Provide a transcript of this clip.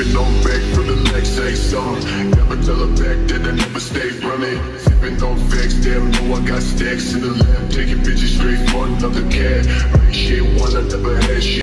Sipping on back for the legs, say something. Never tell her back that I never stay running. Sipping on facts, damn, know I got stacks in the lab. Taking bitches straight for another cat. Right shit, one I never had shit.